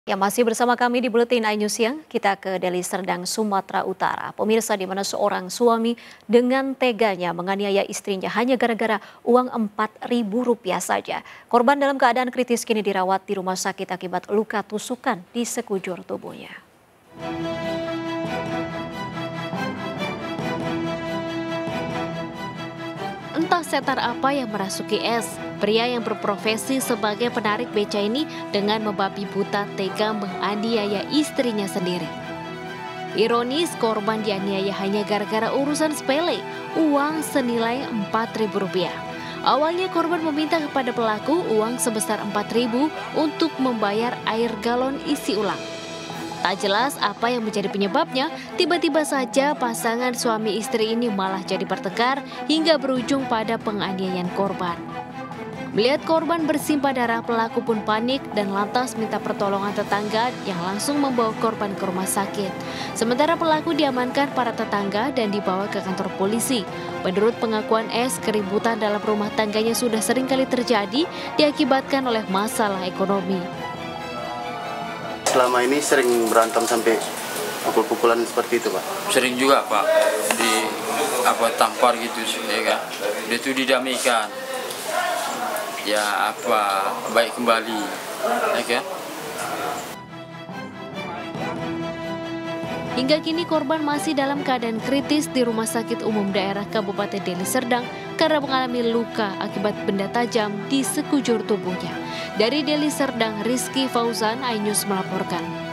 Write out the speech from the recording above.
Ya, masih bersama kami di Buletin iNews Siang, kita ke Deli Serdang, Sumatera Utara. Pemirsa, di mana seorang suami dengan teganya menganiaya istrinya hanya gara-gara uang Rp4.000 saja. Korban dalam keadaan kritis kini dirawat di rumah sakit akibat luka tusukan di sekujur tubuhnya. Entah setan apa yang merasuki S, pria yang berprofesi sebagai penarik beca ini dengan membabi buta tega menganiaya istrinya sendiri. Ironis, korban dianiaya hanya gara-gara urusan sepele, uang senilai Rp4.000. Awalnya korban meminta kepada pelaku uang sebesar Rp4.000 untuk membayar air galon isi ulang. Tak jelas apa yang menjadi penyebabnya, tiba-tiba saja pasangan suami istri ini malah jadi bertengkar hingga berujung pada penganiayaan korban. Melihat korban bersimpah darah, pelaku pun panik dan lantas minta pertolongan tetangga yang langsung membawa korban ke rumah sakit. Sementara pelaku diamankan para tetangga dan dibawa ke kantor polisi. Menurut pengakuan S, keributan dalam rumah tangganya sudah sering kali terjadi diakibatkan oleh masalah ekonomi. Selama ini sering berantem sampai pukul-pukulan seperti itu, Pak? Sering juga, Pak, tampar gitu, ya kan. Dia tuh didamaikan. Ya baik kembali, ya kan. Hingga kini korban masih dalam keadaan kritis di Rumah Sakit Umum Daerah Kabupaten Deli Serdang karena mengalami luka akibat benda tajam di sekujur tubuhnya. Dari Deli Serdang, Rizky Fauzan, iNews melaporkan.